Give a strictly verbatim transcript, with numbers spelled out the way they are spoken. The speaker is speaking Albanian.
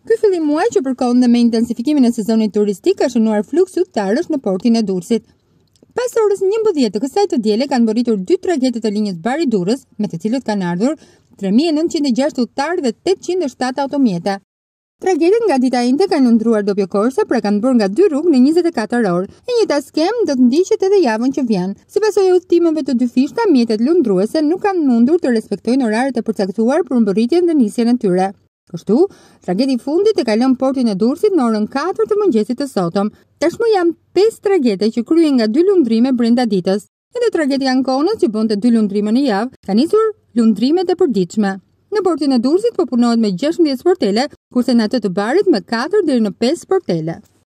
Ky fillim muaj që përkon dhe me intensifikimin e sezonit turistik ka shënuar fluks udhëtarësh në portin e Durrësit. Pas orës njëmbëdhjetë të kësaj të diele kanë mbërritur dy tragetet të linjës Bari-Durrës, me të cilët kanë ardhur tre mijë e nëntëqind e gjashtë udhëtarë dhe tetëqind e shtatë automjeta. Tragetet nga dita njëjtë kanë lundruar doppio corsa, pra kanë bërë nga dy rrugë në njëzet e katër orë. E njëjta skem do të ndiqet edhe javën që vjen. Si pasojë e udhëtimeve të dyfishta, mjetet lundruese nuk kanë mundur të respektojnë oraret e përcaktuar për mbërritjen dhe nisjen e tyre. Kështu, tragedi i fundit e ka lënë portin e Durrësit në orën katër të mëngjesit të sotëm. Tashmë janë pesë tragete që kryen nga dy lundrime brenda ditës. Edhe tragedi Ankonës që bënte dy lundrime në javë, ka nisur lundrimet e përditshme. Në portin e Durrësit po punohet me gjashtëdhjetë sportele, kurse në atë të Barit me katër deri në pesë sportele.